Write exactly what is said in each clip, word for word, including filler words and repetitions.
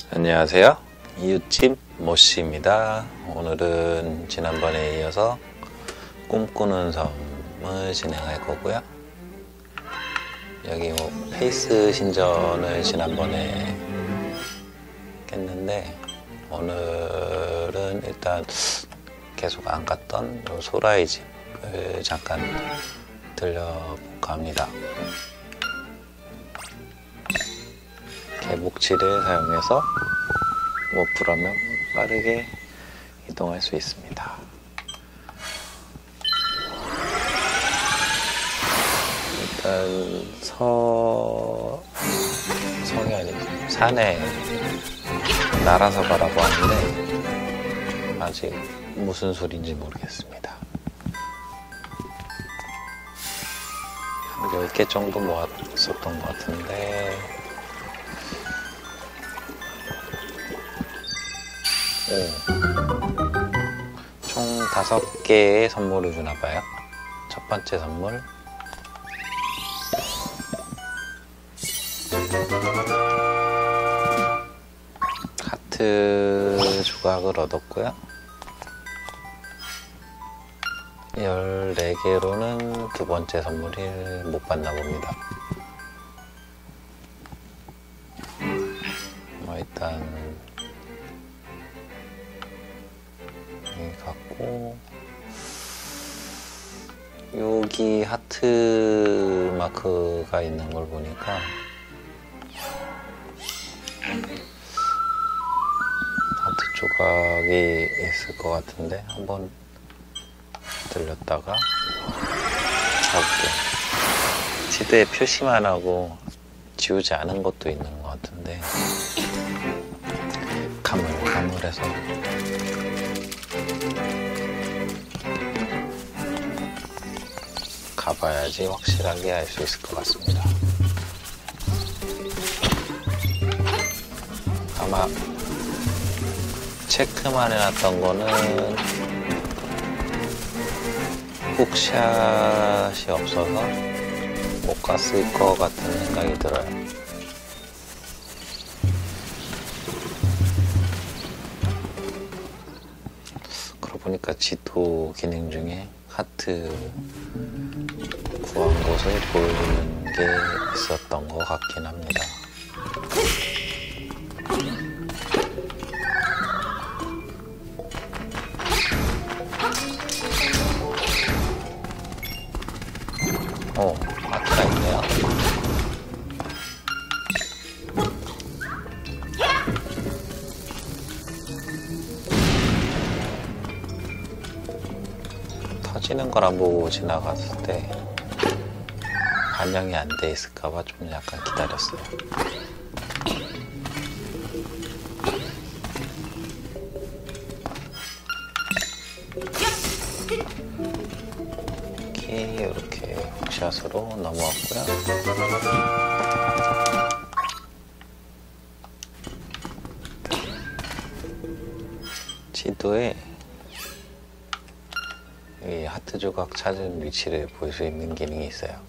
안녕하세요. 이웃집 모씨입니다. 오늘은 지난번에 이어서 꿈꾸는 섬을 진행할 거고요. 여기 뭐 페이스 신전을 지난번에 했는데 오늘은 일단 계속 안 갔던 요 소라의 집을 잠깐 들려볼까 합니다. 개복치를 사용해서 워프라면 빠르게 이동할 수 있습니다. 일단 서... 성이 아니지 산에 날아서 가라고 하는데 아직 무슨 소리인지 모르겠습니다. 한 열 개 정도 모았었던 것 같은데 오. 총 다섯 개의 선물을 주나봐요. 첫 번째 선물 하트 조각을 얻었고요. 열네 개로는 두 번째 선물을 못 받나 봅니다. 뭐 일단 여기 갖고 여기 하트 마크가 있는 걸 보니까 하트 조각이 있을 것 같은데 한번 들렸다가 가볼게요. 지도에 표시만 하고 지우지 않은 것도 있는 것 같은데 가물가물해서 가봐야지 확실하게 알 수 있을 것 같습니다. 아마 체크만 해놨던 거는 훅샷이 없어서 못 갔을 것 같은 생각이 들어요. 그러고 보니까 지도 기능 중에 하트 구한 곳을 보여주는 게 있었던 것 같긴 합니다. 오, 하트가 있네요. 터지는 걸 안 보고 지나갔을 때 반영이 안 돼 있을까봐 좀 약간 기다렸어요. 이렇게 이렇게 훅샷으로 넘어왔고요. 지도에 이 하트 조각 찾은 위치를 볼 수 있는 기능이 있어요.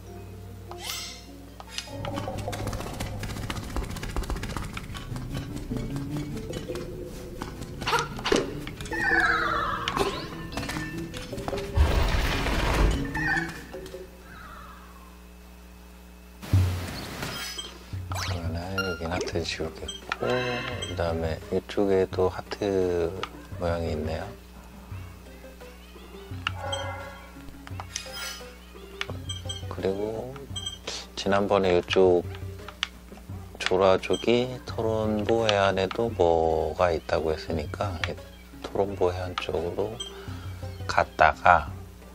그러면 여긴 하트 지우겠고 그 다음에 이쪽에도 하트 모양이 있네요. 그리고 지난번에 이쪽 조라족이 토론보 해안에도 뭐가 있다고 했으니까 토론보 해안 쪽으로 갔다가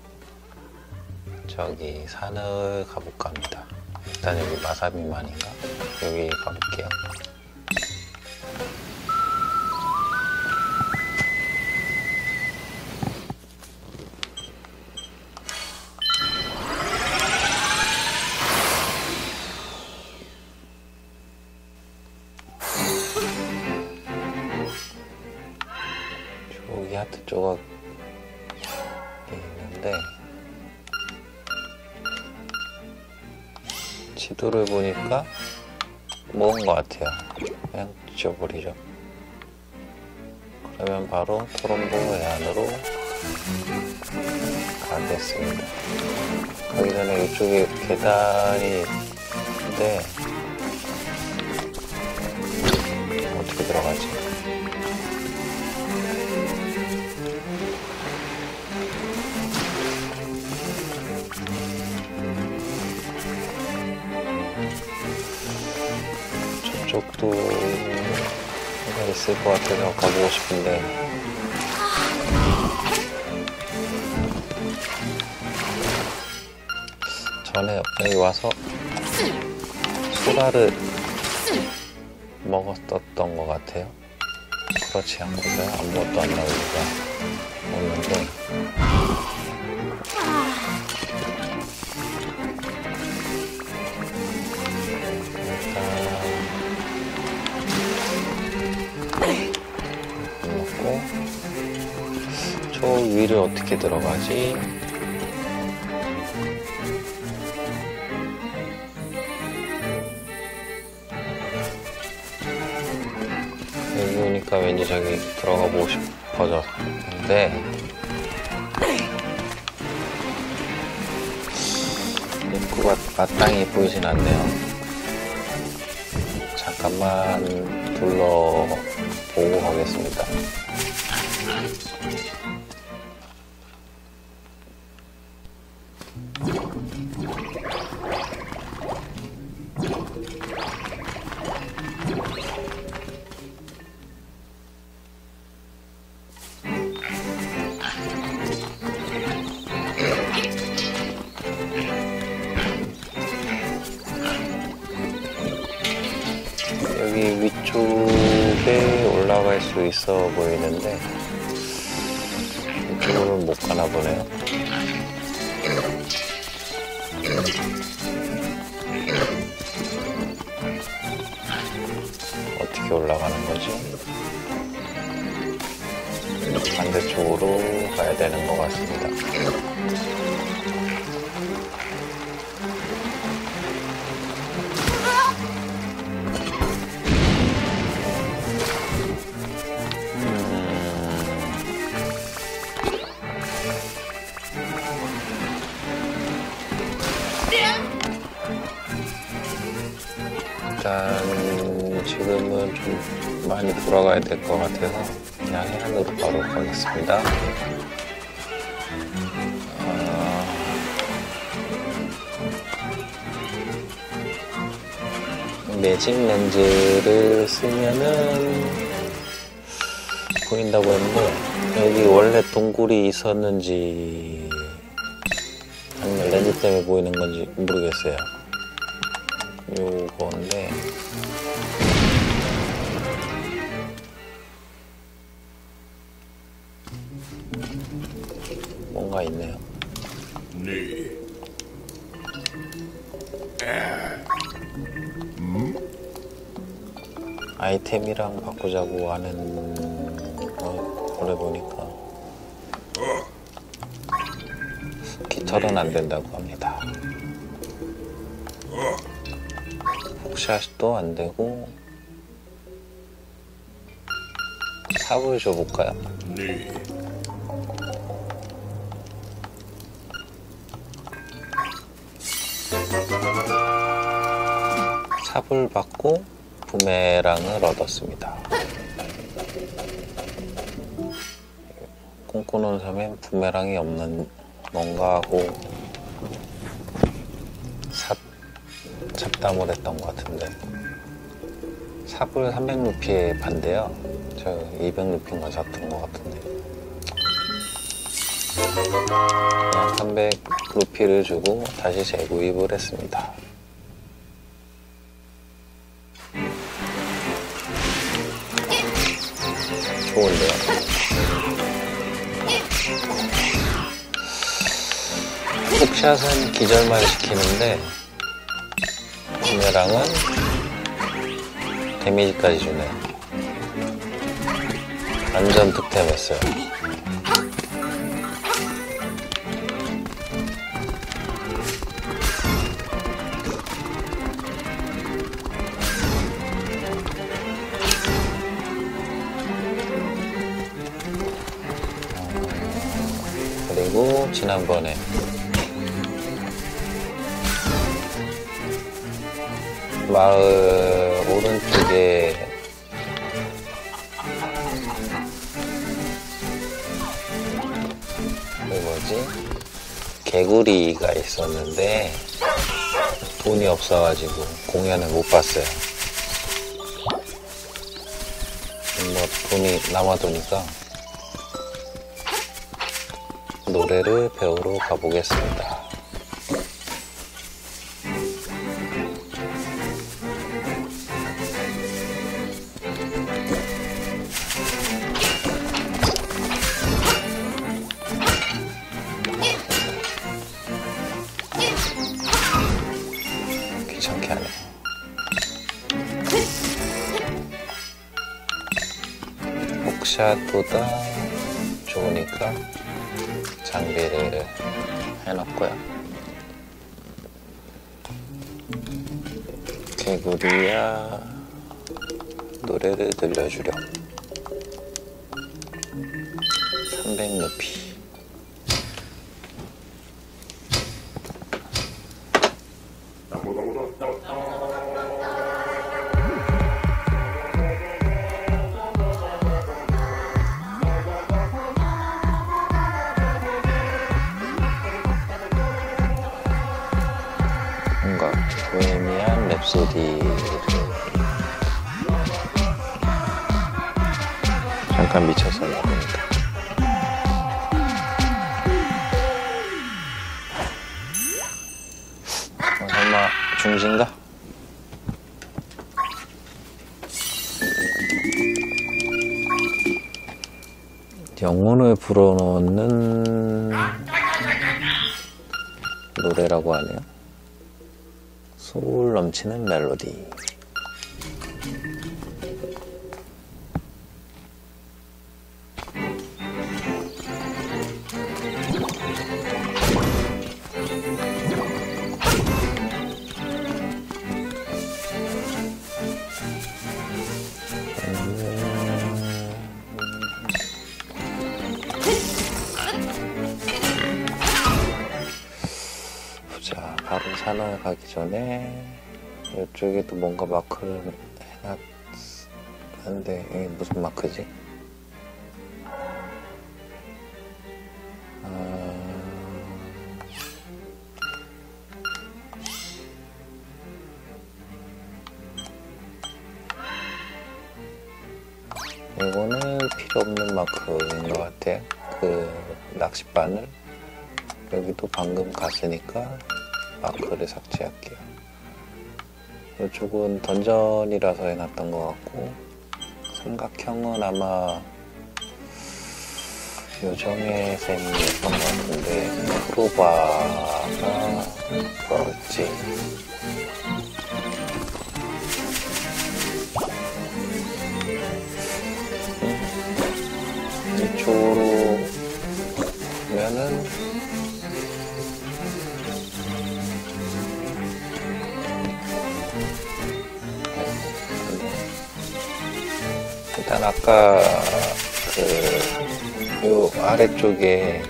저기 산을 가볼까 합니다. 일단 여기 마사비만인가? 여기 가볼게요. 여기 하트 조각이 있는데 지도를 보니까 먹은 것 같아요. 그냥 지워버리죠. 그러면 바로 토론보 해안으로 가겠습니다. 가기 전에 이쪽에 계단이 있는데 어떻게 들어가지? 저쪽도 뭔가 있을 것 같아서 가보고 싶은데 전에 여기 와서 소라를 먹었었던 것 같아요. 그렇지 않고서야 아무것도 안 나오니까 먹는데 일단 먹고 저 위를 어떻게 들어가지? 여기 오니까 왠지 저기 들어가 보고 싶어졌는데 입구가 마땅히 보이진 않네요. 잠깐만 둘러보고 가겠습니다. 여기 위쪽에 올라갈 수 있어 보이는데 이쪽으로는 못 가나 보네요. 어떻게 올라가는 거지? 반대쪽으로 가야 되는 것 같습니다. 일단 지금은 좀 많이 돌아가야 될 것 같아서 그냥 해안으로 바로 가겠습니다. 아... 매직 렌즈를 쓰면은 보인다고 했는데 여기 원래 동굴이 있었는지 아니면 렌즈 때문에 보이는 건지 모르겠어요. 요건데 뭔가 있네요. 네. 아이템이랑 바꾸자고 하는 거 그래 보니까 깃털은 안 된다고 합니다. 훅샷도 안 되고 삽을 줘볼까요? 네. 삽을 받고 부메랑을 얻었습니다. 꿈꾸는 섬엔 부메랑이 없는 뭔가 하고 삽 잡담을 했던 것 같은데 삽을 삼백 루피에 판대요. 저 이백 루피만 샀던 것 같은데 그냥 삼백 루피를 주고 다시 재구입을 했습니다. 좋은데요? 훅샷은 기절만 시키는데 부메랑은 데미지까지 주네요. 완전 득템했어요. 그리고 지난번에 마을 오른쪽에 그 뭐지? 개구리가 있었는데 돈이 없어가지고 공연을 못 봤어요. 뭐 돈이 남아도니까 노래를 배우러 가보겠습니다. 귀찮게 하네. 혹시라도다 좋으니까 장비를 해놨고요. 개구리야 노래를 들려주렴. 삼백 루피. 뭔가 보헤미안 랩소디를 잠깐 미쳐서 나보니까 어, 설마 중신가? 영혼을 불어넣는 노래라고 하네요. 소울 넘치는 멜로디. 자, 바로 산을 가기 전에 이쪽에도 뭔가 마크를 해놨는데 이게 무슨 마크지? 아... 이거는 필요 없는 마크인 것 같아요. 그 낚싯바늘 여기도 방금 갔으니까 마크를 삭제할게요. 이쪽은 던전이라서 해놨던 것 같고 삼각형은 아마 요정의 셈이었던 것 같은데 크로바가 뭐였지? 음, 이쪽으로 보면은 일단 아까 그 요 아래쪽에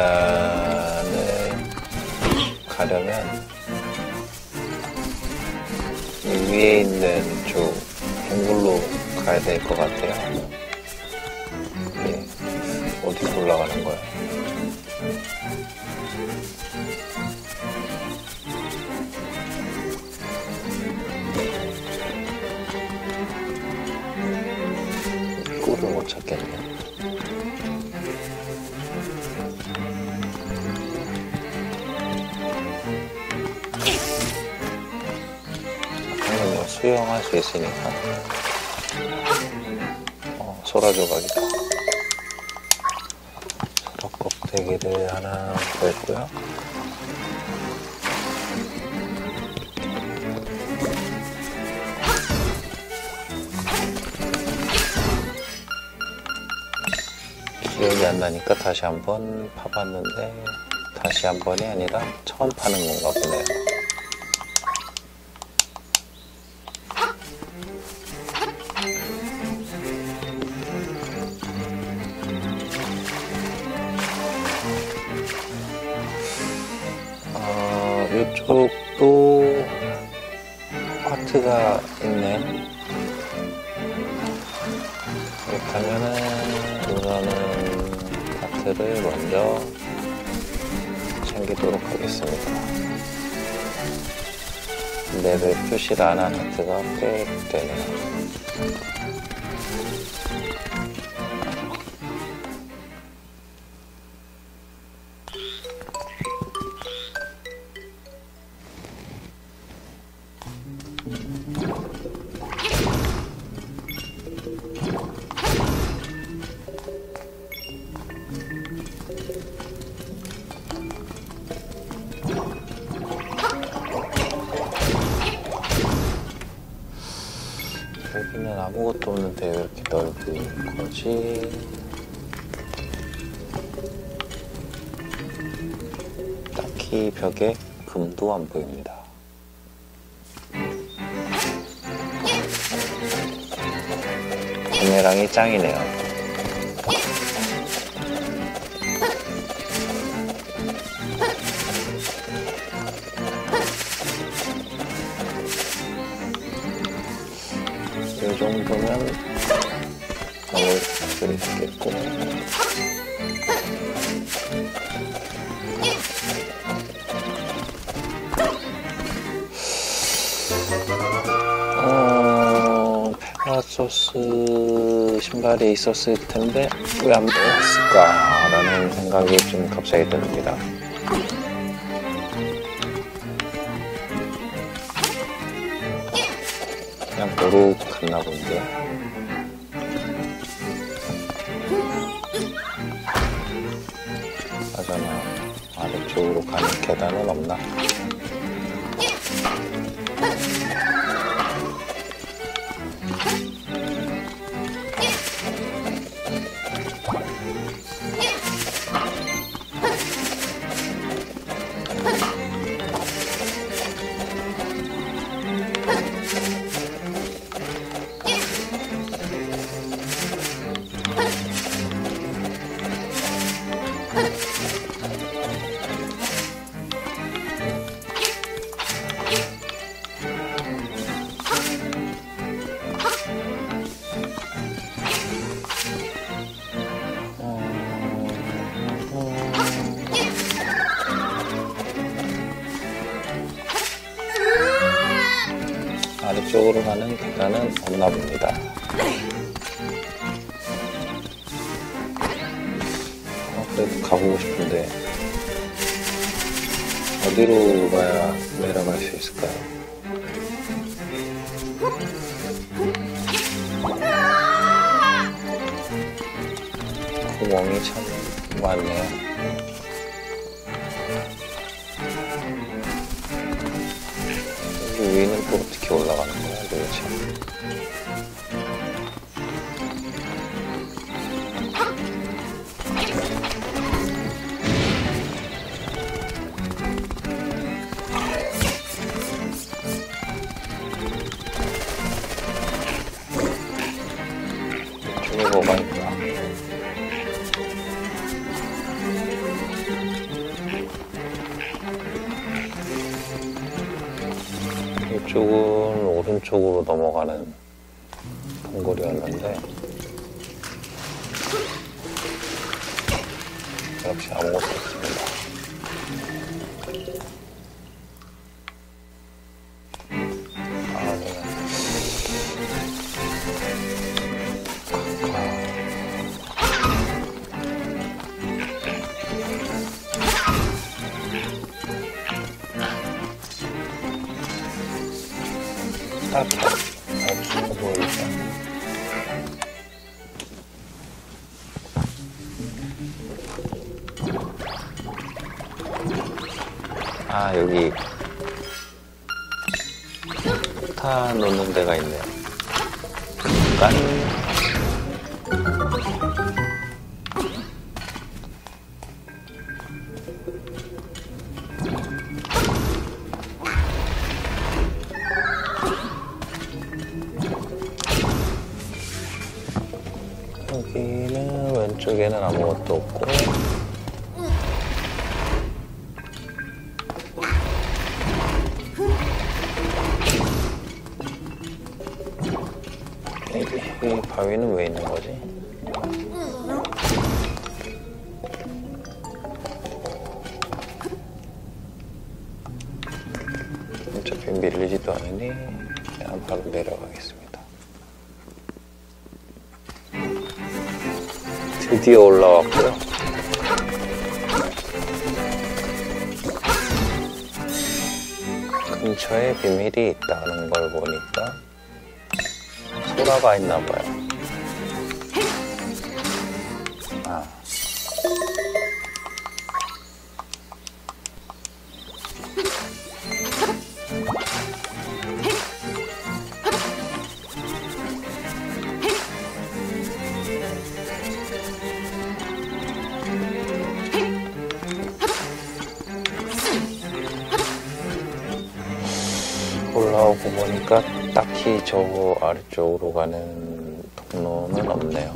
계단을 가려면 이 위에 있는 쪽 동굴로 가야 될 것 같아요. 이게 어디서 올라가는 거야? 입구를 못 찾겠네. 수영할 수 있으니까. 어, 소라 조각이다. 소라 껍데기를 하나 구했고요. 기억이 안 나니까 다시 한번 파봤는데 다시 한 번이 아니라 처음 파는 건가 보네요. 왼쪽도 하트가 있네. 그렇다면은 우선은 하트를 먼저 챙기도록 하겠습니다. 맵에 표시를 안 한 하트가 꽤 되네요. 여기는 아무것도 없는데 왜 이렇게 넓은 거지? 딱히 벽에 금도 안 보입니다. 부메랑이 짱이네요. 이 정도면 먹을 수 있겠고, 어, 페가소스 신발이 있었을 텐데 왜 안 먹었을까 라는 생각이 좀 갑자기 듭니다. 그냥 보러 갔나 본데. 맞아나 아래쪽으로 가는 계단은 없나? 아래쪽으로 가는 계단은 없나 봅니다. 어, 그래도 가보고 싶은데 어디로 가야 내려갈 수 있을까요? 구멍이 참 많네요. 위는 또 어떻게 올라가는 거야, 도대체? 이쪽에 뭐가 있나? 이쪽은 오른쪽으로 넘어가는 동굴이었는데 역시 아무것도 없습니다. 아, 네. 딱히 없어 보이죠? 아, 여기 타 놓는 데가 있네요. 깐. 여기는 왼쪽에는 아무것도 없고 이 바위는 왜 있는 거지? 어차피 밀리지도 않으니 그냥 바로 내려가겠습니다. 드디어 올라왔고요. 근처에 비밀이 있다는 걸 보니까 소라가 있나봐요. 아. 올라오고 보니까 딱히 저 아래쪽으로 가는 통로는 없네요.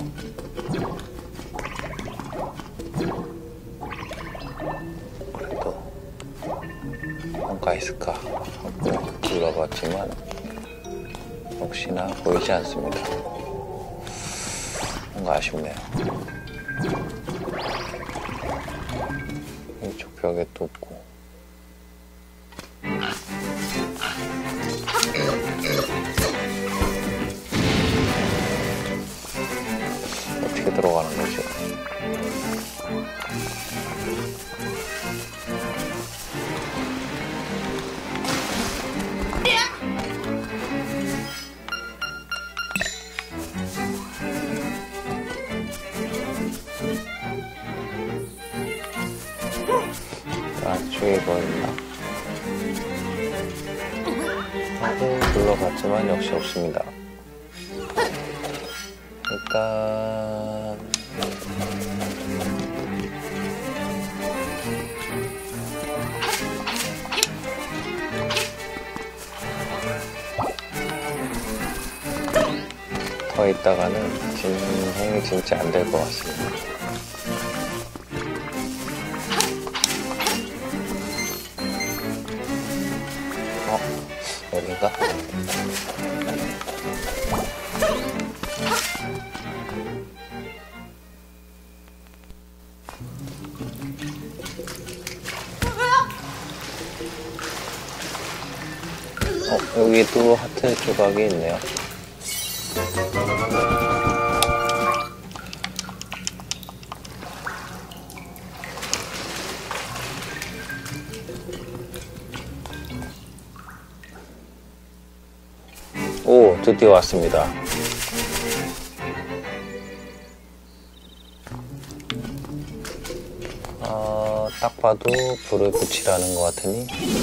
그래도 뭔가 있을까 하고 둘러봤지만 혹시나 보이지 않습니다. 뭔가 아쉽네요. 이쪽 벽에 또 없고. 어떻게 들어가는 거지? 안쪽에 뭐 있나? 하고 둘러봤지만 역시 없습니다. 일단 더 있다가는 진행이 진짜 안 될 것 같습니다. 어? 여긴가? 어, 여기도 하트 조각이 있네요. 오, 드디어 왔습니다. 어, 딱 봐도 불을 붙이라는 것 같으니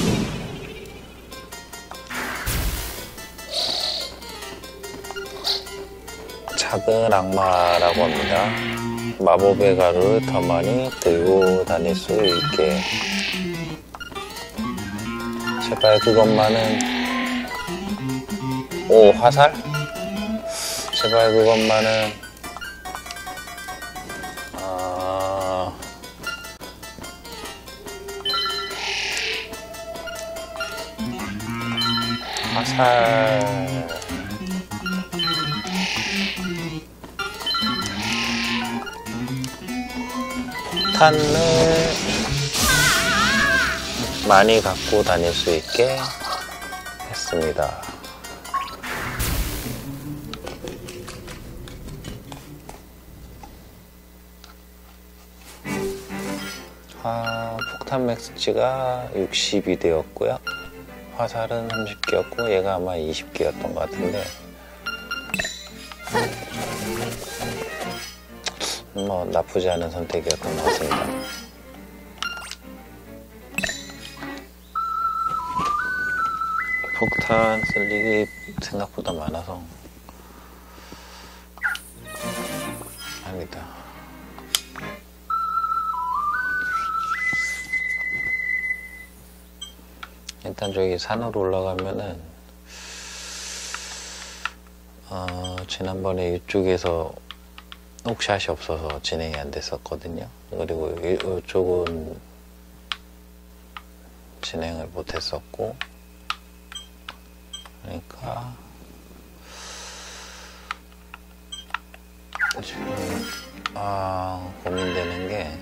작은 악마라고 합니다. 마법의 가루를 더 많이 들고 다닐 수 있게. 제발 그것만은. 오, 화살? 제발 그것만은. 아... 화살. 폭탄을 많이 갖고 다닐 수 있게 했습니다. 아, 폭탄 맥스치가 육십이 되었고요. 화살은 삼십 개였고 얘가 아마 이십 개였던 것 같은데 뭐 나쁘지 않은 선택이었던 것 같습니다. 폭탄 쓸 일이 생각보다 많아서 아니다. 일단 저기 산으로 올라가면은 어, 지난번에 이쪽에서 옥샷이 없어서 진행이 안 됐었거든요. 그리고 이쪽은 진행을 못 했었고, 그러니까 지금 아 고민되는 게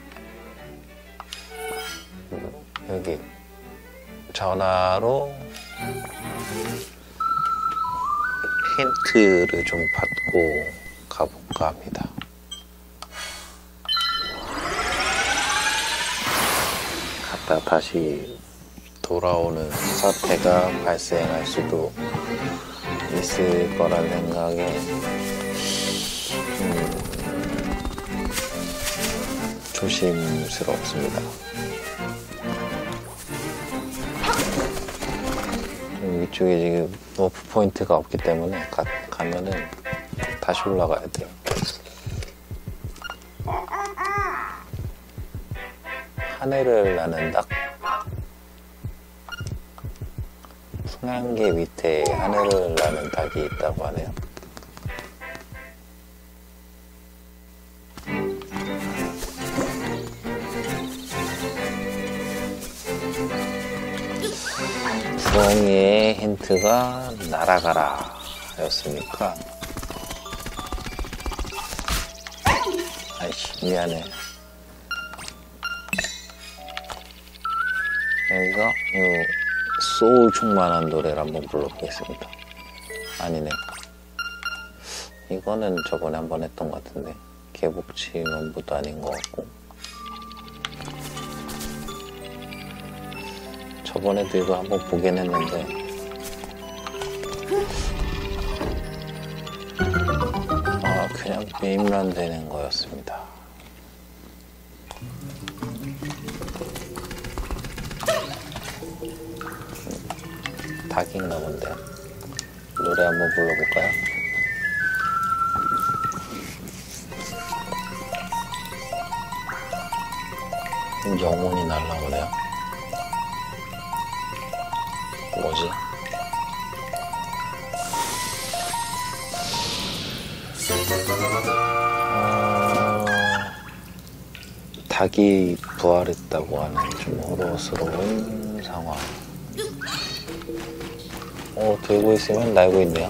여기 전화로 힌트를 좀 받고 가볼까 합니다. 갔다 다시 돌아오는 사태가 발생할 수도 있을 거란 생각에 음, 조심스럽습니다. 위쪽에 지금 워프 포인트가 없기 때문에 가, 가면은 다시 올라가야 돼요. 하늘을 나는 닭. 풍랑계 밑에 하늘을 나는 닭이 있다고 하네요. 부엉이의 힌트가 날아가라 였으니까 아이씨 미안해. 여기가 이 소울 충만한 노래를 한번 불러보겠습니다. 아니네, 이거는 저번에 한번 했던 것 같은데 개복치 원부도 아닌 것 같고, 저번에도 이거 한번 보긴 했는데 아 그냥 게임란 되는 거였습니다. 닭인가 본데. 노래 한번 불러볼까요? 영혼이 날라오네요. 뭐지? 어... 닭이 부활했다고 하는 좀 호러스러운 상황. 어, 들고 있으면 날고 있네요.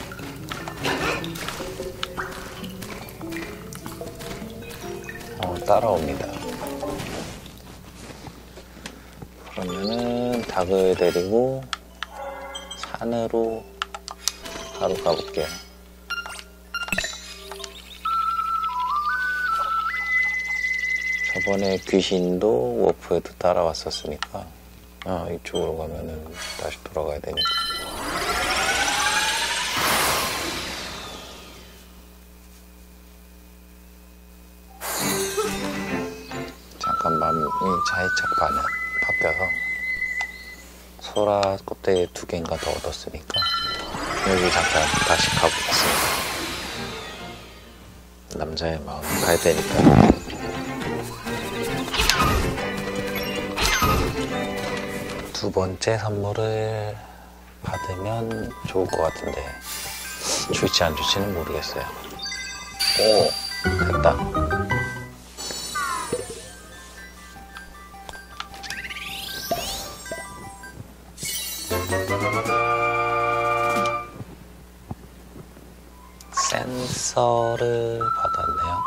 어, 따라옵니다. 그러면은 닭을 데리고 산으로 바로 가볼게요. 저번에 귀신도 워프에도 따라왔었으니까 아, 이쪽으로 가면은 다시 돌아가야 되니까. 잠깐 마음이 차이착 반응 바뀌어서 소라 껍데기 두 개인가 더 얻었으니까 여기 잠깐 다시 가보겠습니다. 남자의 마음 가야 되니까. 두 번째 선물을 받으면 좋을 것 같은데 줄지 안 줄지는 모르겠어요. 오, 됐다. 센서를 받았네요.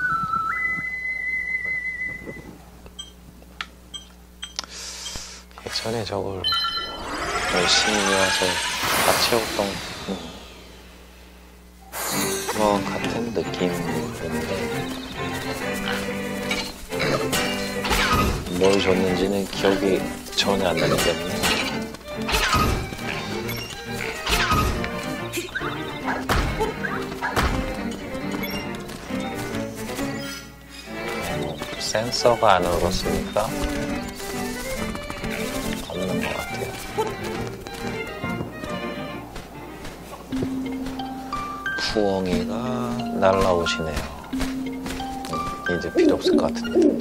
예전에 저걸 열심히 모아서 다 채웠던 음, 뭐 같은 느낌인데 뭘 줬는지는 기억이 전혀 안 나기 때문에 어, 센서가 안 얼었으니까 없는 것 같아요. 부엉이가 날라오시네요. 음, 이제 필요 없을 것 같은데.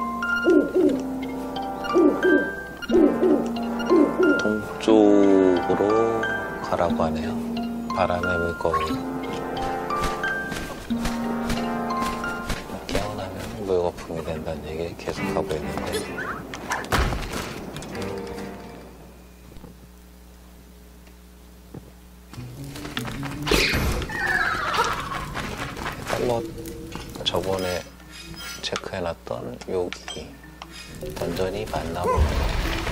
동쪽으로 가라고 하네요. 바람의 물고기. 깨어나면 물거품이 된다는 얘기를 계속 하고 있는데 일단 뭐 저번에 체크해놨던 여기 던전이 맞나 보네요.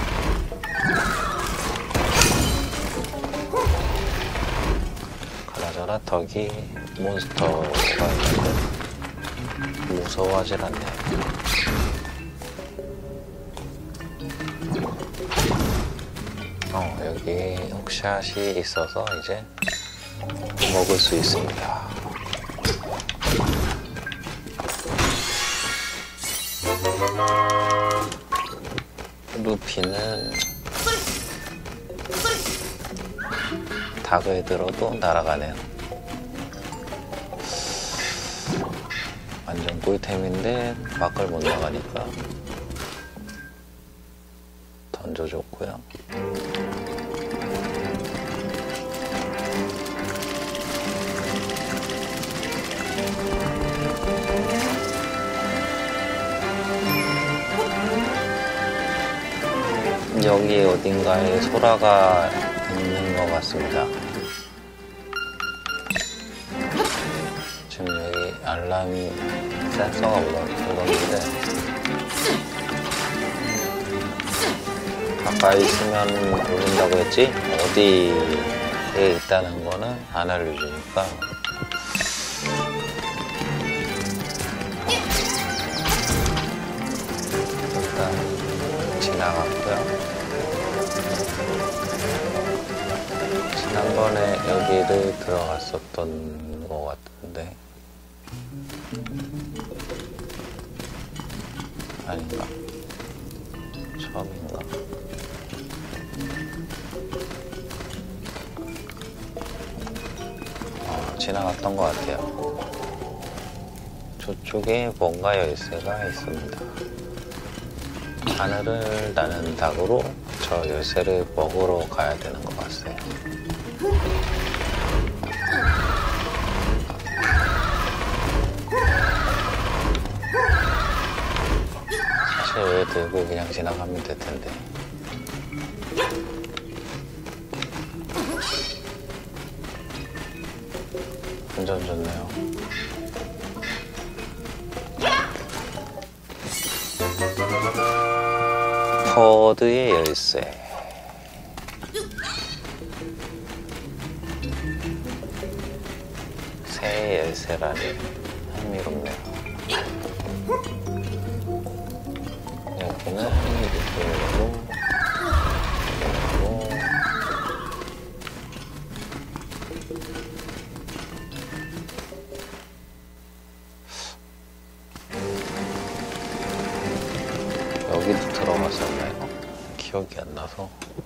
그나저나 덕이 몬스터가 있는데 무서워하질 않네. 어, 여기 훅샷이 있어서 이제 먹을 수 있습니다. 루피는 닭을 들어도 날아가네요. 완전 꿀템인데 밖을 못 나가니까 던져줬고요. 여기 어딘가에 소라가 있는 것 같습니다. 지금 여기 알람 센서가 울었는데 가까이 있으면 울린다고 했지? 어디에 있다는 거는 안 알려주니까 일단 지나갔고요. 지난번에 여기를 들어갔었던 것 같은데 아닌가? 처음인가? 어, 지나갔던 것 같아요. 저쪽에 뭔가 열쇠가 있습니다. 하늘을 나는 닭으로 저 열쇠를 먹으러 가야 되는 것 같아요. 사실 왜 들고 그냥 지나가면 될 텐데. 완전 좋네요. 퍼드의 열쇠. 새 열쇠라니 흥미롭네요. 여기는 이쪽으로 그리고 여기도 들어갔었나요? 기억이 안 나서.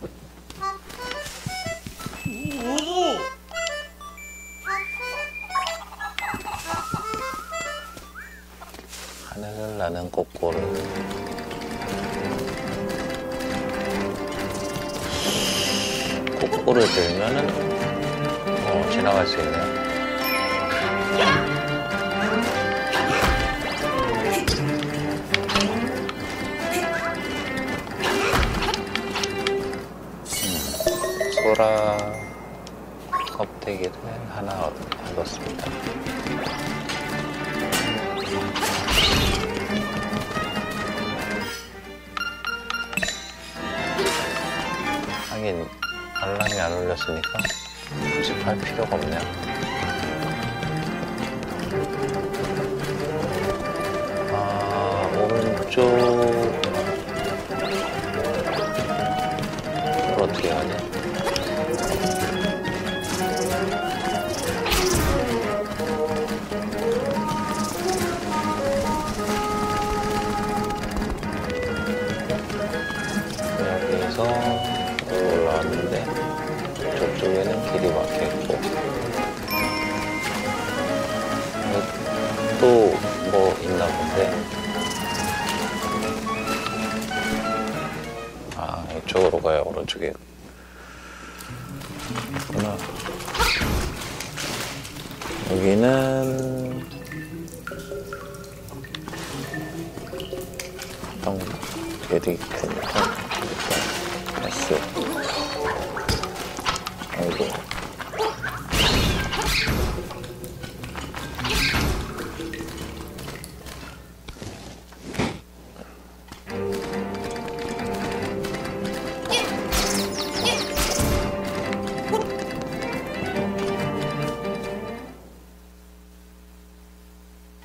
하늘을 나는 꼬꼬를 꼬꼬를 들면은 어, 지나갈 수 있네요. 소라 껍데기를 하나 얻었습니다. 하긴 알람이 안 울렸으니까 굳이 팔 필요가 없네요. 아, 오른쪽 이걸 어떻게 하냐? 여기서 올라왔는데 저쪽에는 길이 막혀있고 또 뭐 있나 본데. 아, 이쪽으로 가요. 오른쪽에 있구나. 여기는 어떤 되게 큰 S 아이고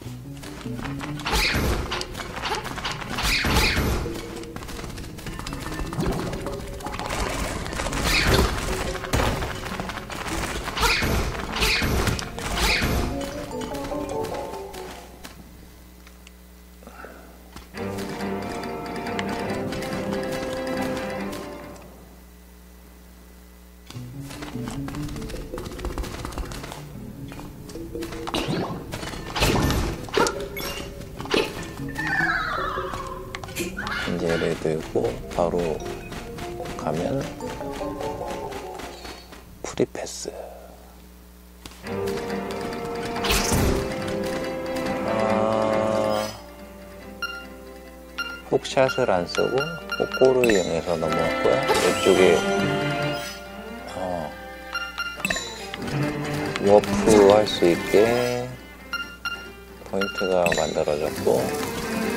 예를 들고 바로 가면 프리패스. 아, 훅샷을 안 쓰고 폭고를 이용해서 넘어왔고요. 이쪽에 어, 워프 할 수 있게 포인트가 만들어졌고,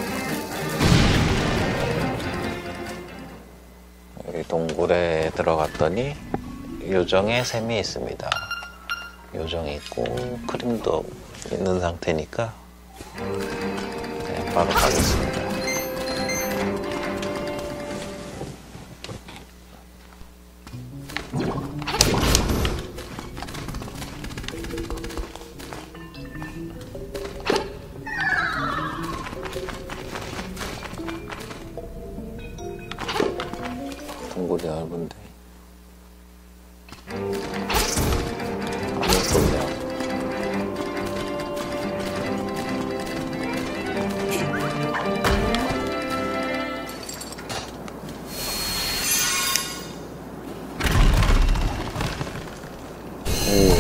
여기 동굴에 들어갔더니 요정의 샘이 있습니다. 요정이 있고 크림도 있는 상태니까 네, 바로 가겠습니다. 동굴이 넓은데 아무것도 없네요. 오.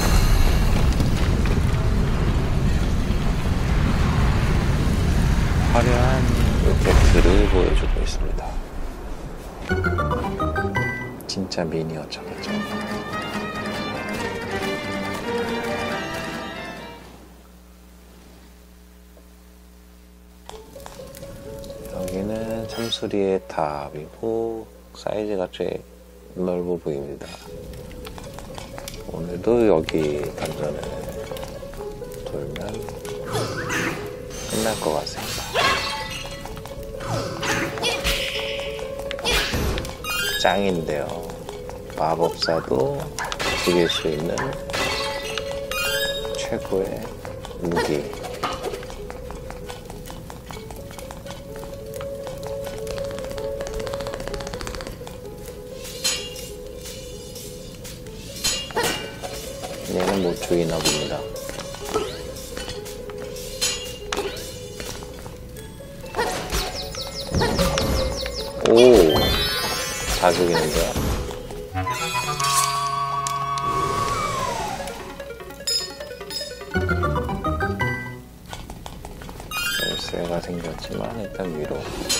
화려한 이펙트를 보여주고 있습니다. 진짜 미니어처겠죠. 여기는 참수리의 탑이고 사이즈가 꽤 넓어 보입니다. 오늘도 여기 던전을 돌면 끝날 것 같습니다. 짱인데요. 마법사도 이길 수 있는 최고의 무기. 얘는 못 죽이나 봅니다. 오, 다 죽이는데요. 열쇠가 생겼지만 일단 위로.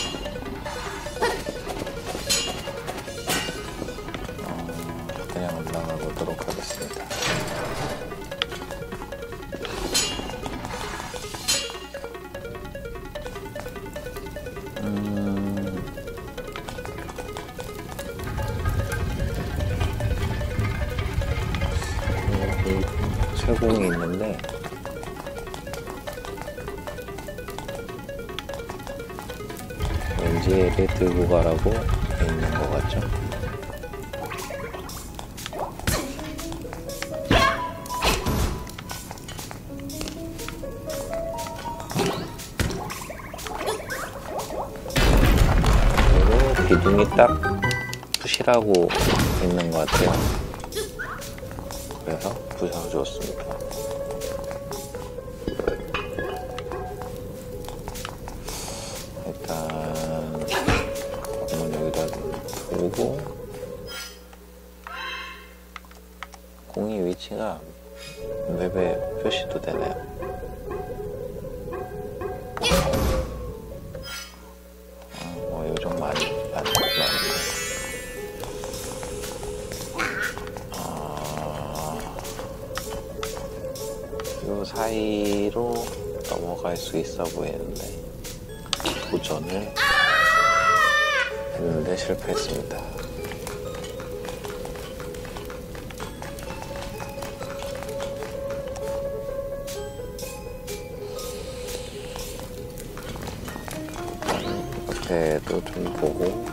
어, 그냥 올라가 보도록 하겠습니다. 음, 여기 채공이 있는데 왠지 얘를 들고 가라고 돼 있는 것 같죠? 그리고 기둥이 딱 부시라고 있는 것 같아요. 그래서 부셔주었습니다. 일단 한번 여기다 두고 공이 위치가 맵에 표시도 되네요. 아, 뭐 요정 많이 많이 많은데. 요 사이로 넘어갈 수 있어 보이는데 도전을 했는데 실패했습니다. 상태도 좀 보고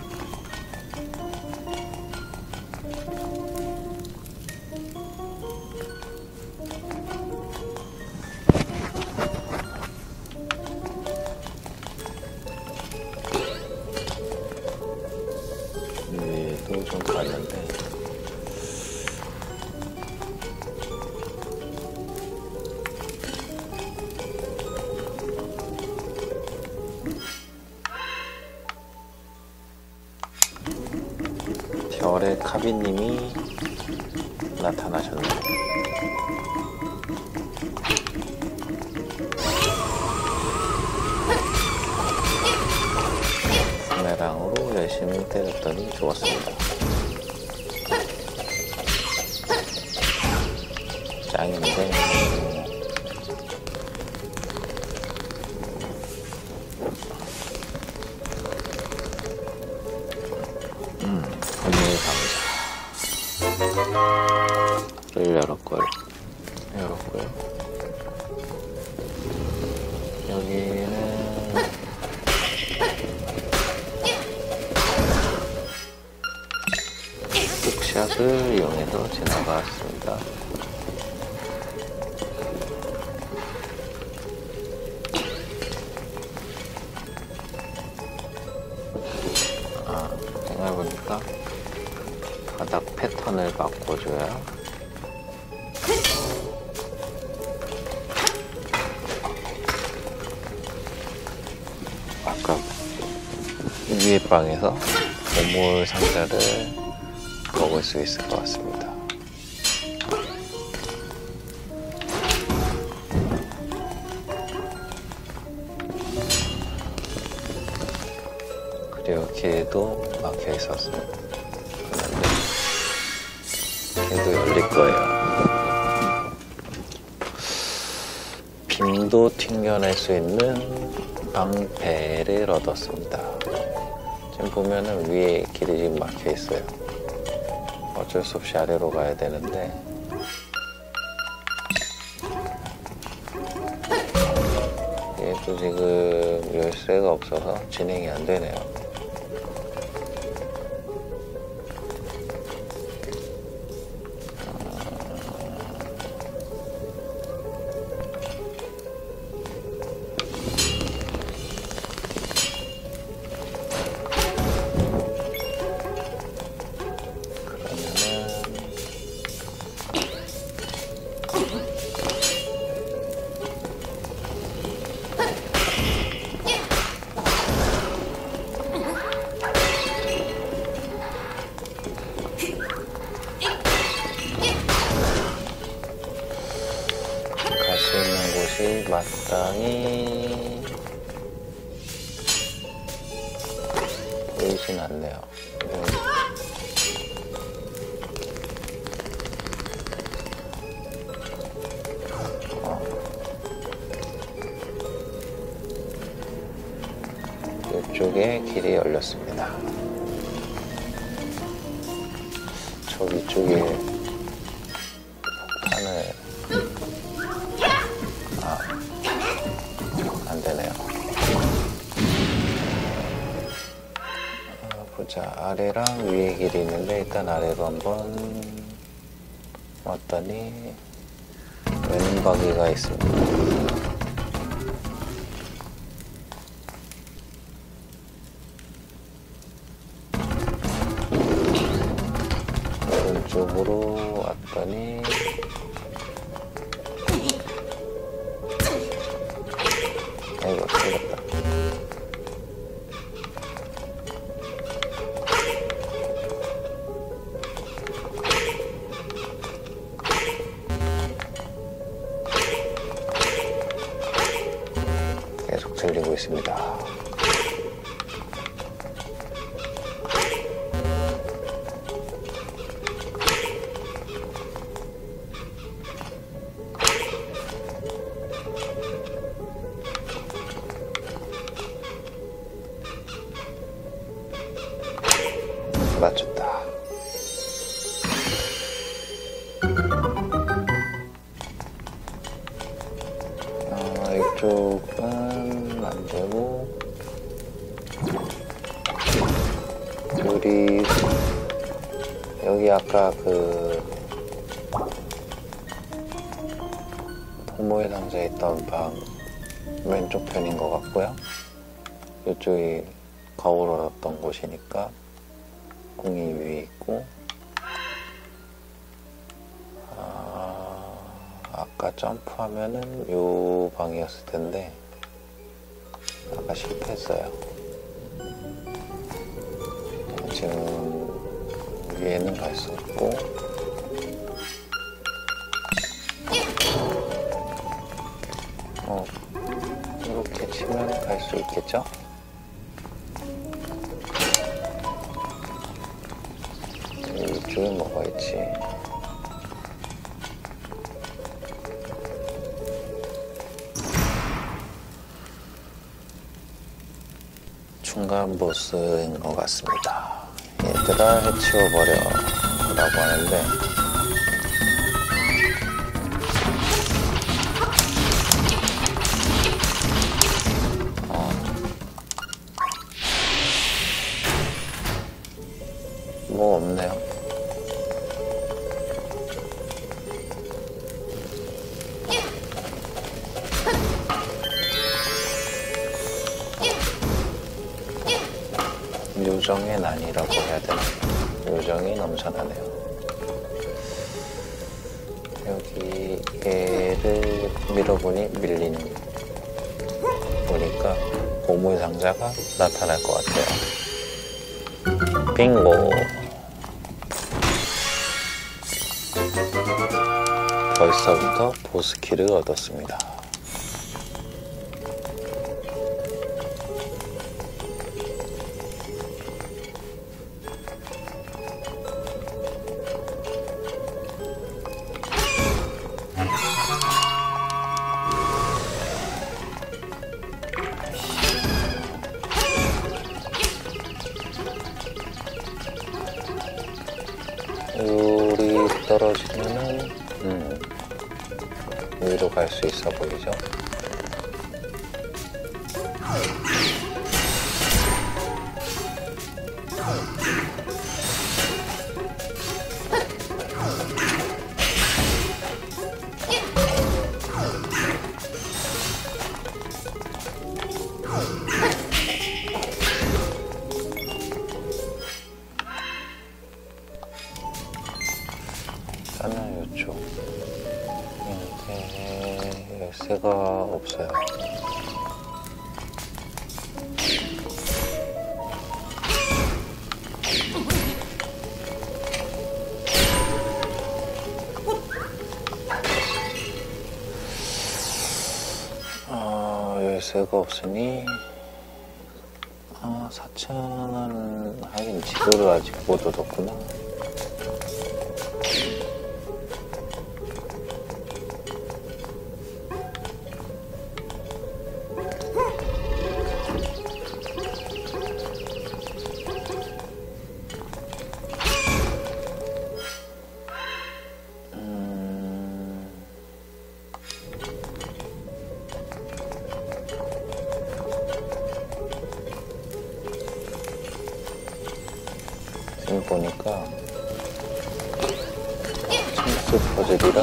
위에도 좀 봤는데 별의 카비님이 나타나셨네요. 부메랑으로 열심히 때렸더니 죽었습니다. 짱인데 음, 분명히 감자를 열었고요. 열었고요. 여기는 룩샷을 이용해서 지나갔습니다. 아, 생각해보니까 바닥 패턴을 바꿔줘야 아까 위에 방에서 보물 상자를 먹을 수 있을 것 같습니다. 그리고 길도 막혀 있었어요. 그런데 길도 열릴 거예요. 빔도 튕겨낼 수 있는 방패를 얻었습니다. 지금 보면은 위에 길이 지금 막혀 있어요. 어쩔 수 없이 아래로 가야 되는데 얘도 지금 열쇠가 없어서 진행이 안 되네요. 마땅히 보이진 않네요. 어. 이쪽에 길이 열렸습니다. 저 위쪽에 폭탄을 안되네요. 어, 보자. 아래랑 위에 길이 있는데 일단 아래로 한번 왔더니 왼바퀴가 있습니다. 오른쪽으로 왔더니 아이고, 틀렸다. 계속 틀리고 있습니다. 맞췄다. 아, 이쪽은 안 되고 그리고 여기 아까 그 동모의 상자에 있던 방 왼쪽 편인 것 같고요. 이쪽이 거울 얻었던 곳이니까 공이 위에 있고, 아, 아까 점프하면은 요 방이었을 텐데 아까 실패했어요. 지금 위에는 갈 수 없고, 어, 이렇게 치면 갈 수 있겠죠? 이쪽에 뭐가 있지? 중간 보스인 것 같습니다. 얘들아 해치워버려 라고 하는데, 어, 뭐 없네요. 요정의 난이라고 해야 되나? 요정이 넘쳐나네요. 여기 얘를 밀어보니 밀리는 보니까 보물 상자가 나타날 것 같아요. 빙고! 벌써부터 보스키를 얻었습니다. 물이 떨어지면은 음, 위로 갈 수 있어 보이죠? 일단은 이쪽 근데 열쇠가 없어요. 어, 열쇠가 없으니 아, 사천은 하긴 지도를 아직 못 얻었구나. 지금 보니까 층수 퍼즐이라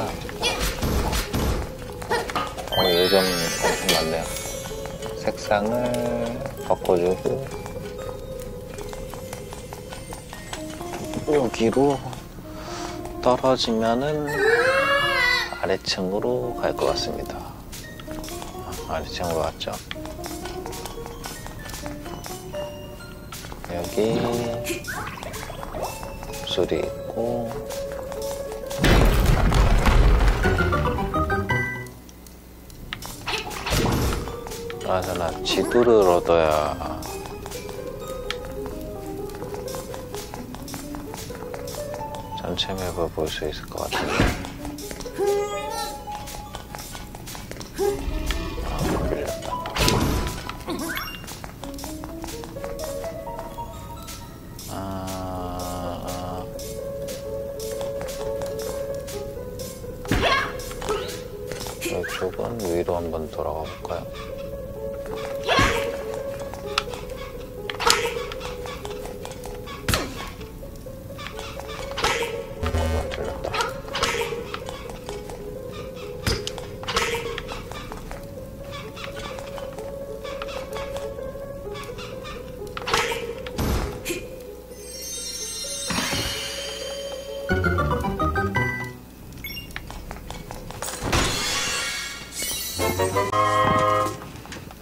어, 요정 엄청 많네요. 색상을 바꿔주고 여기로 떨어지면은 아래층으로 갈 것 같습니다. 아, 아래층으로 갔죠. 여기 술이 있고 맞아, 나 지도를 얻어야 전체 맵을 볼 수 있을 것 같은데. 아, 밀렸다. 아, 이쪽은 위로 한번 돌아가 볼까요?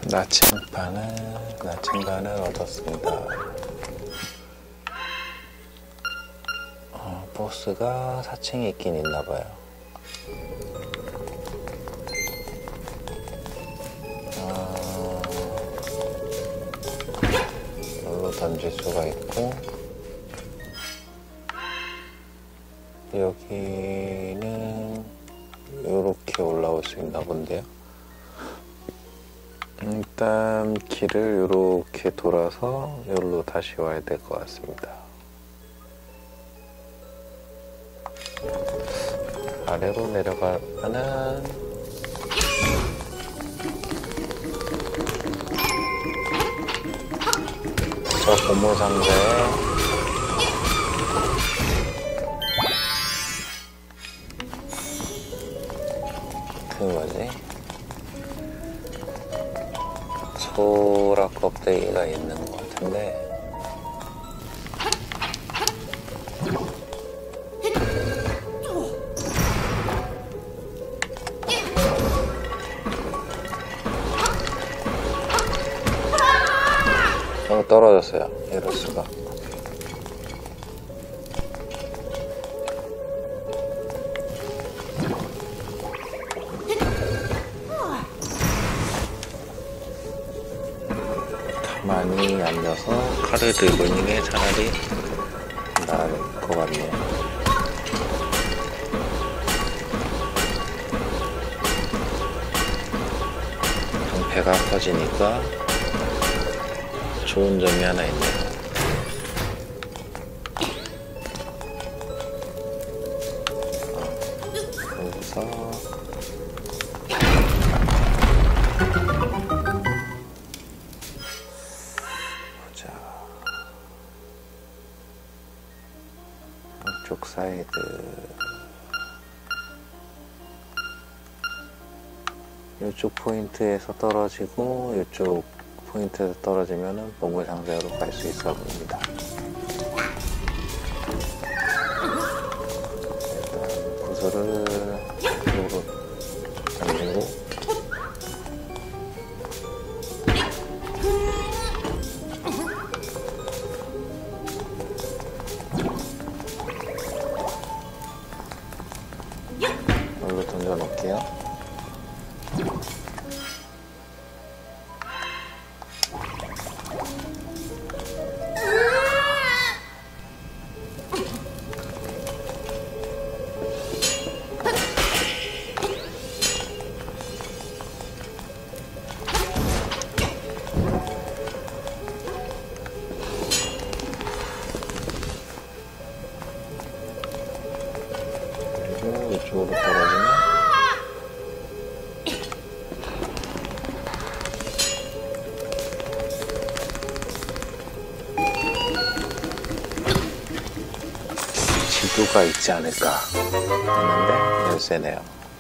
나침반을 나침반을 얻었습니다. 어, 보스가 사 층에 있긴 있나봐요. 어, 여기로 던질 수가 있고, 여기는 이렇게 올라올 수 있나 본데요. 일단 길을 이렇게 돌아서 여기로 다시 와야 될 것 같습니다. 아래로 내려가면은 저 고무 상자에 그 뭐지? 소라 껍데기가 있는 것 같은데, 어, 떨어졌어요. 이럴 수가. 가만히 앉아서 칼을 들고 있는 게 차라리 나을 것 같네요. 배가 커지니까 좋은 점이 하나 있네요. 여기서 보자. 이쪽 사이드 이쪽 포인트에서 떨어지고 이쪽 포인트에서 떨어지면은 보물 상자로 갈 수 있어 보입니다. 일단 구슬을 이쪽으로 던지고, 여기로 던져 놓을게요. 그리고 이쪽으로 떨어지면 지도가 있지 않을까 했는데 열쇠네요.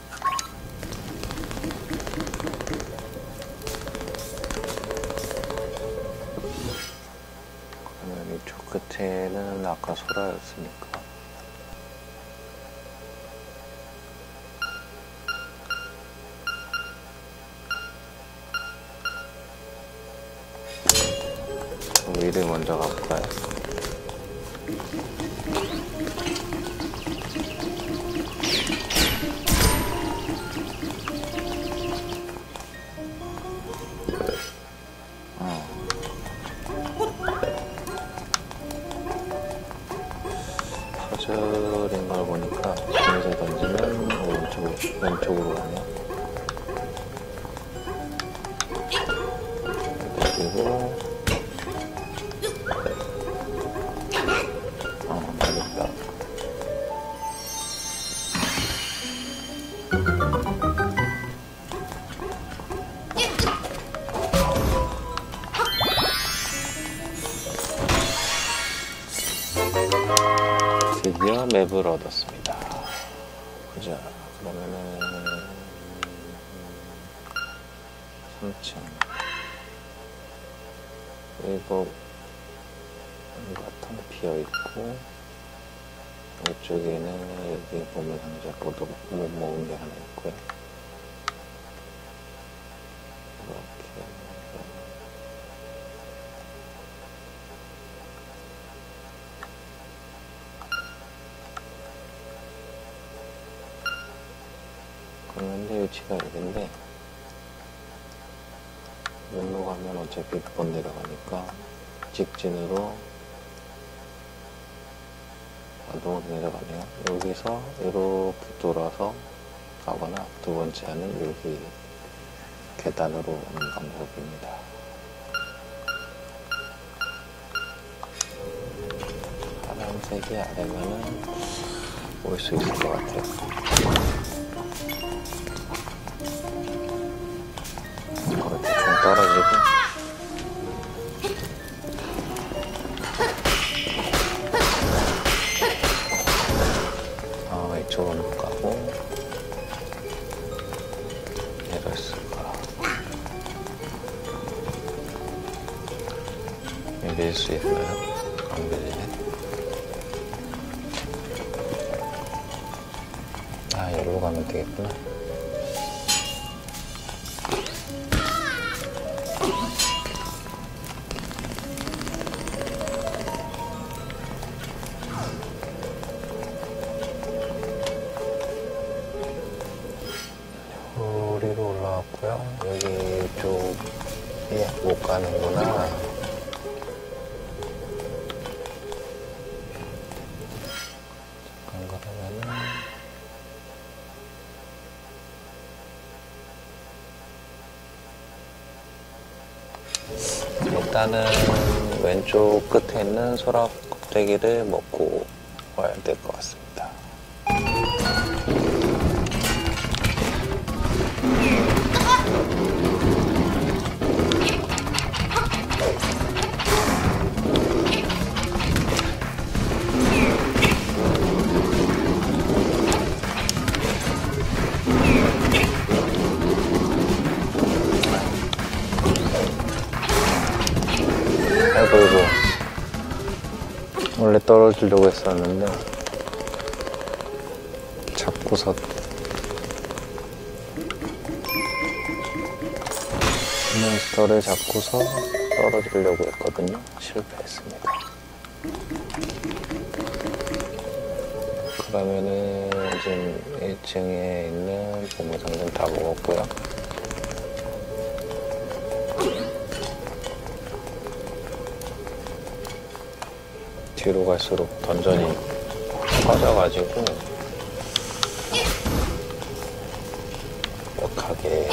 그러면 이쪽 끝에는 아까 소라였으니까 위를 먼저 가볼까요? 어. 퍼즐인 걸 보니까 여기서 던지면 오른쪽, 왼쪽으로 가네요. 그리고 어, 맞았다. 드디어 맵을 얻었습니다. 보자. 그러면은 삼 층 이거 바탕 비어있고, 이쪽에는 여기 보물 상자 것도 못 먹은 게 하나 있고요. 이렇게 현재 위치가 여기인데 여기로 가면 어차피 두 번 내려가니까 직진으로 자동으로 내려가네요. 여기서 이렇게 돌아서 가거나 두 번째는 여기 계단으로 오는 방법입니다. 파란색이 아래면은 올 수 있을 것 같아요. 이렇게 좀 떨어지고 아 이쪽은 못 가고 내렸을까? 밀릴 수 있나요? 안 밀리네. 아, 여기로 가면 되겠구나. 우리로 올라왔고요. 여기 쪽에 못 가는구나. 잠깐 그러면은 일단은 왼쪽 끝에 있는 소라 껍데기를 먹고 와야 될 것 같습니다. 아이고, 이고 원래 떨어지려고 했었는데 잡고서 몬스터를 잡고서 떨어지려고 했거든요. 실패했습니다. 그러면은 지금 일 층에 있는 보물상점 다 먹었고요. 뒤로 갈수록 던전이 커져가지고 역하게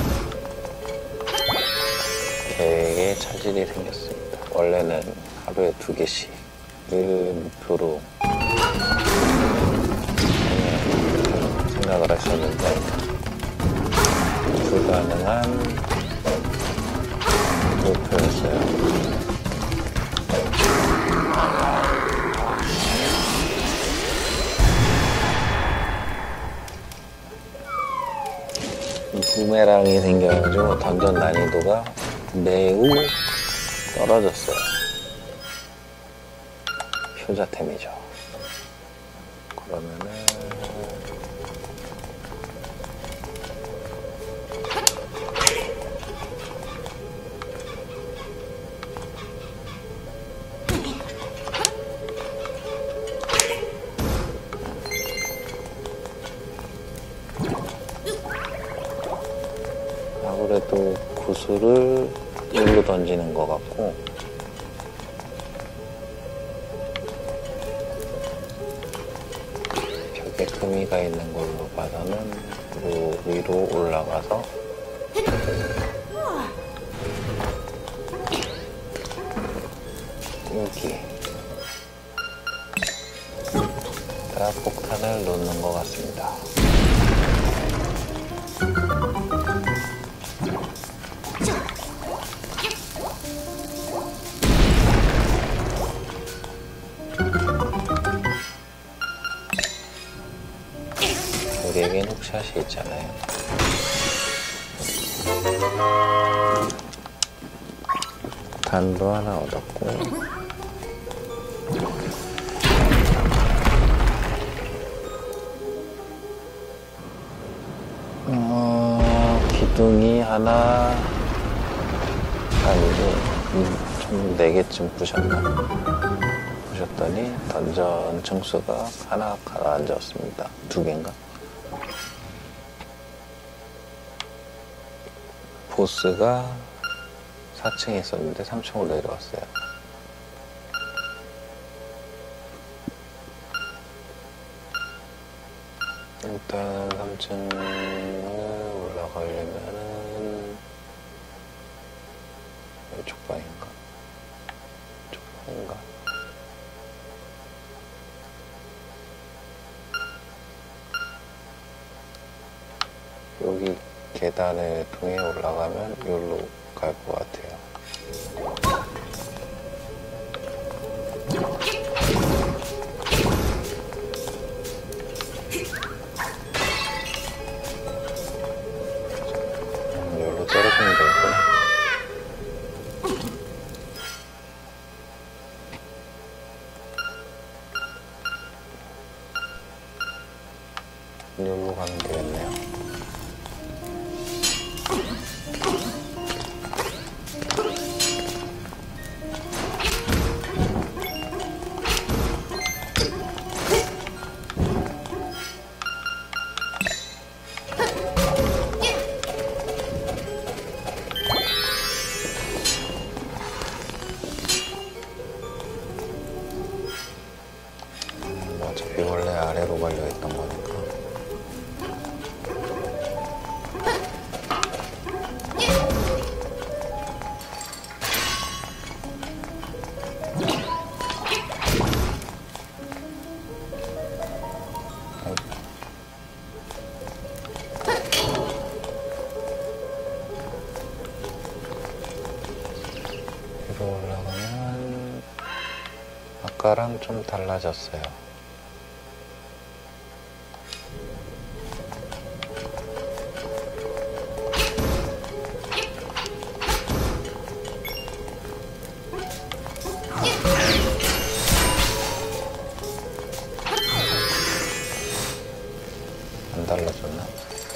계획에 차질이 생겼습니다. 원래는 하루에 두 개씩 그 목표로 생각을 했었는데 불가능한 목표였어요. 부메랑이 생겨가지고 던전 난이도가 매우 떨어졌어요. 효자템이죠. 그러면은 아무래도 구슬을 일로 던지는 것 같고 벽에 금이가 있는 걸로 봐서는 요 위로 올라가서 여기 다 폭탄을 놓는 것 같습니다. 우리에겐 훅샷이 있잖아요. 단도 하나 얻었고 어, 기둥이 하나 아니고 좀 네 개쯤 부셨나? 부셨더니 던전 층수가 하나 가라앉았습니다. 두 개인가? 보스가 사 층에 있었는데 삼 층으로 내려왔어요. 일단 삼 층을 올라가려면은 이쪽 방인가? 이쪽 방인가? 여기 계단을 통해 올라가면 여기로 갈 것 같아요. 음, 여기로 떨어지면 되겠구나. 여기로 가면 되겠네요. 어차피 원래 아래로 걸려 있던 거니까. 위로 올라가면 아까랑 좀 달라졌어요. 안 달라졌나?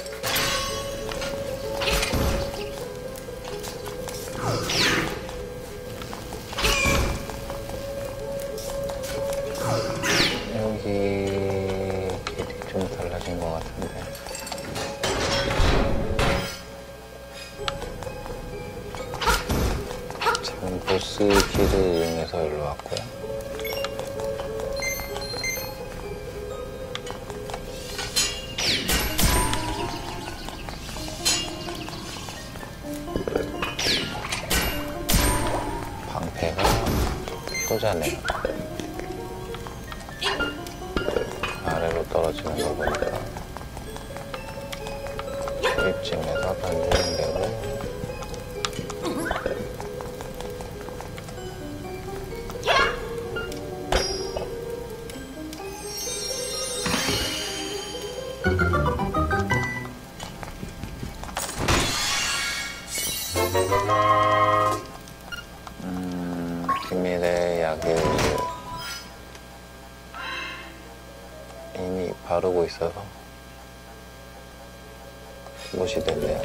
여기 길이 좀 달라진 것 같은데. 지금 보스 길을 이용해서 여기로 왔고요. 방패가 효자네요. 아래로 떨어지는 거 보니까 이쯤에서 던지면 되고, 음, 비밀의 약을 이미 바르고 있어서 무시됐네요.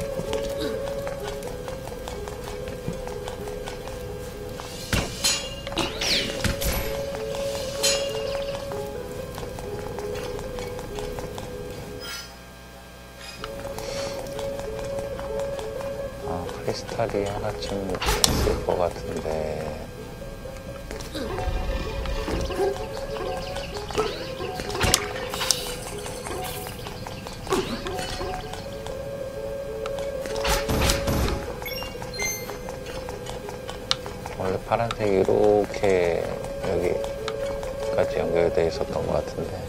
아, 크리스탈이 하나쯤 있을 것 같은데. 원래 파란색이 이렇게 여기까지 연결되어 있었던 것 같은데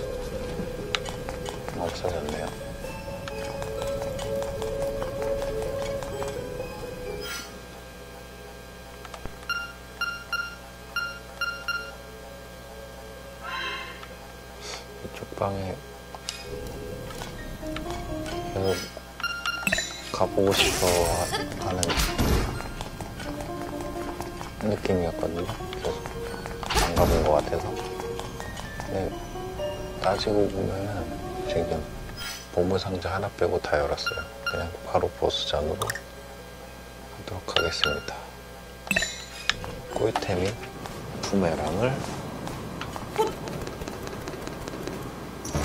없어졌네요. 이쪽 방에 계속 가보고 싶어 하는 느낌이었거든요. 계속 안 가본 것 같아서. 근데 따지고 보면은 지금 보물상자 하나 빼고 다 열었어요. 그냥 바로 보스전으로 하도록 하겠습니다. 꿀템인 부메랑을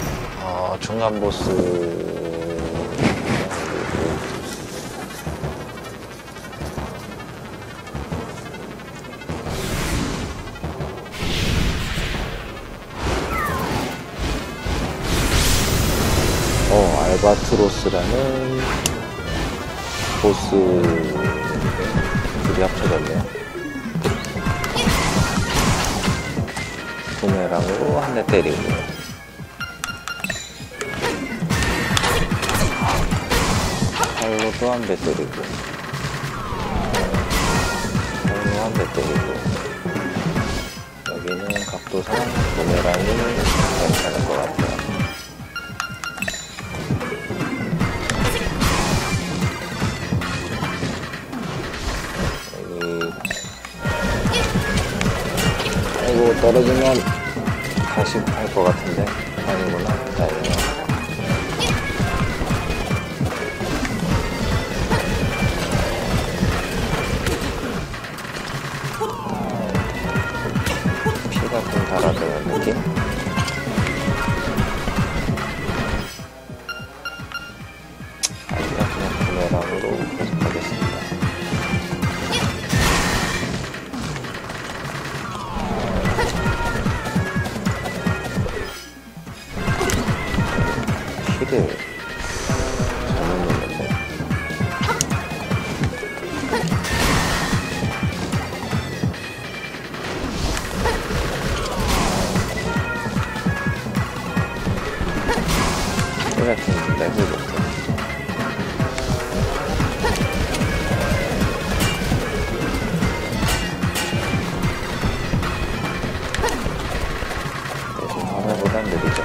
어, 중간 보스 알바트로스라는 보스들이 합쳐졌네요. 부메랑으로 한 대 때리고, 팔로도 한 대 때리고, 팔로 한 대 때리고, 여기는 각도상 부메랑이 괜찮을 것 같아요. 이거 떨어지면 다시 할 것 같은데 아니구나. 다행이네. 피가 좀 달아드는 느낌? 아니면 그냥 부메랑으로 계속 하겠습니다. 힐을 잘못 넣는데. 힐 같은 레벨 높아. 대신 화면보단 느리죠.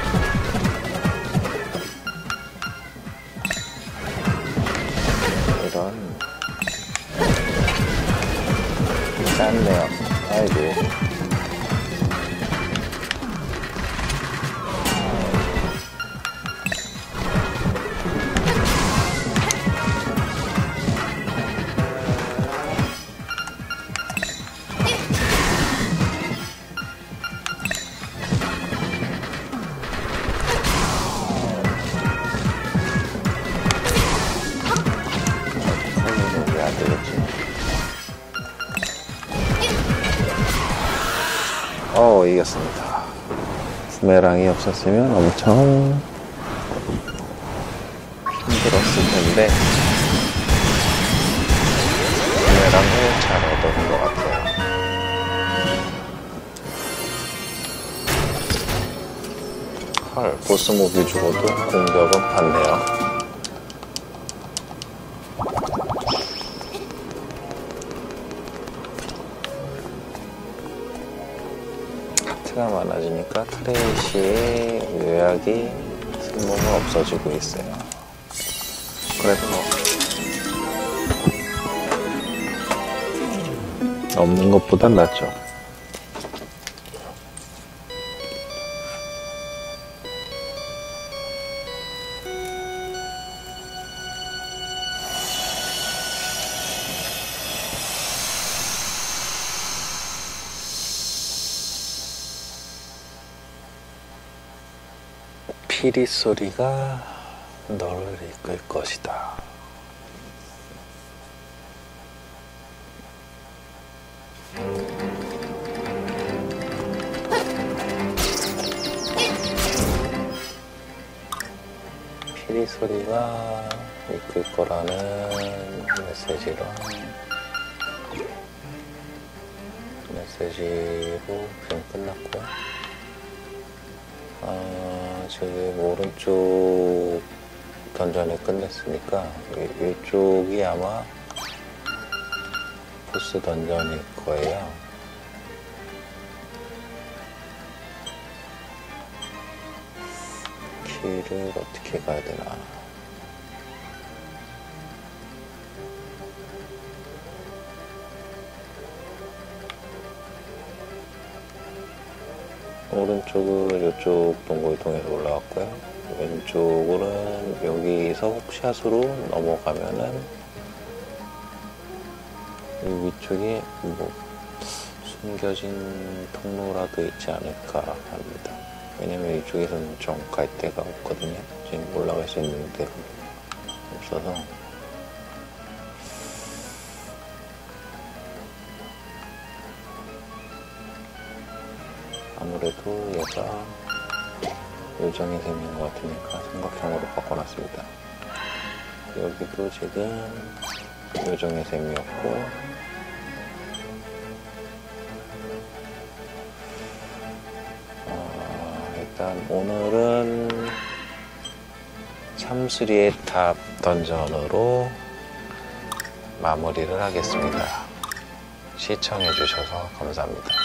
이런 짠네요. 아이고. 살리는 왜 안 되겠지? 어, 이겼습니다. 부메랑이 없었으면 엄청 힘들었을 텐데 부메랑을 잘 얻은 것 같아요. 헐, 보스몹이 죽어도 공격은 받네요. 하트가 많아지니까 트레이시의 요약이 쓸모는 없어지고 있어요. 그래도 뭐 없는 것보단 낫죠. 피리 소리가 너를 이끌 것이다. 피리 소리가 이끌 거라는 메시지로 메시지로 그냥 끝났고요. 아, 지금 오른쪽 던전을 끝냈으니까 이쪽이 아마 보스 던전일 거예요. 길을 어떻게 가야 되나? 오른쪽은 이쪽 동굴 통해서 올라왔고요. 왼쪽으로는 여기서 훅샷으로 넘어가면은 이 위쪽에 뭐 숨겨진 통로라도 있지 않을까 합니다. 왜냐면 이쪽에서는 좀 갈 데가 없거든요. 지금 올라갈 수 있는 데가 없어서. 아무래도 얘가 요정의 셈인 것 같으니까 삼각형으로 바꿔놨습니다. 여기도 지금 요정의 셈이었고, 어, 일단 오늘은 참수리의 탑 던전으로 마무리를 하겠습니다. 시청해주셔서 감사합니다.